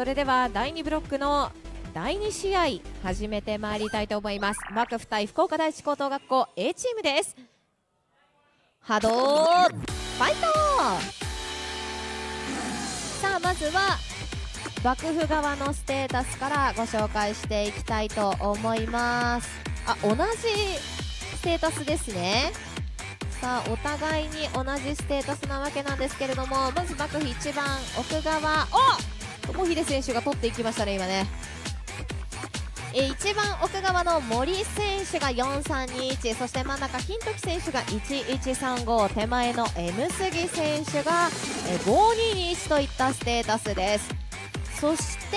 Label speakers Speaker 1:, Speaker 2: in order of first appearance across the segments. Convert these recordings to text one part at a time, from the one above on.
Speaker 1: それでは第2ブロックの第2試合始めてまいりたいと思います。幕府対福岡第一高等学校 A チームです。波動ファイト。さあまずは幕府側のステータスからご紹介していきたいと思います。同じステータスですね。さあお互いに同じステータスなわけなんですけれども、まず幕府一番奥側、友秀選手が取っていきましたね今ね。一番奥側の森選手が4321、そして真ん中金時選手が1135、手前の M 杉選手が5221といったステータスです。そして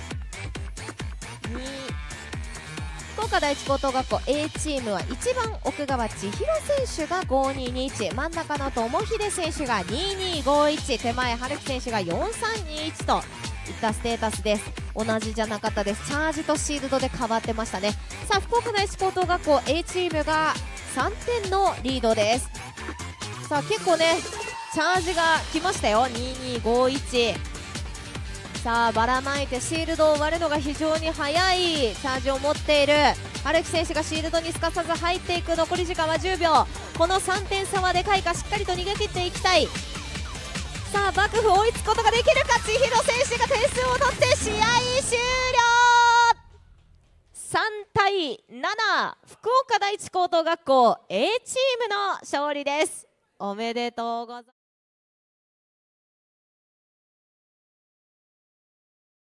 Speaker 1: 福岡第一高等学校 A チームは一番奥側千尋選手が5221、真ん中の友秀選手が2251、手前春樹選手が4321といったステータスです。同じじゃなかったです。チャージとシールドで変わってましたね。さあ福岡第一高等学校 A チームが3点のリードです。さあ結構ねチャージが来ましたよ。2251、さあばらまいてシールドを割るのが非常に速いチャージを持っている春樹選手がシールドにすかさず入っていく。残り時間は10秒。この3点差はでかいか、しっかりと逃げ切っていきたい。さあ幕府追いつくことができるか。千尋選手が点数を取って試合終了。3対7、福岡第一高等学校 A チームの勝利です。おめでとうござい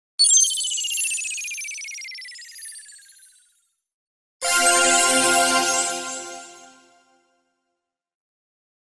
Speaker 1: ます。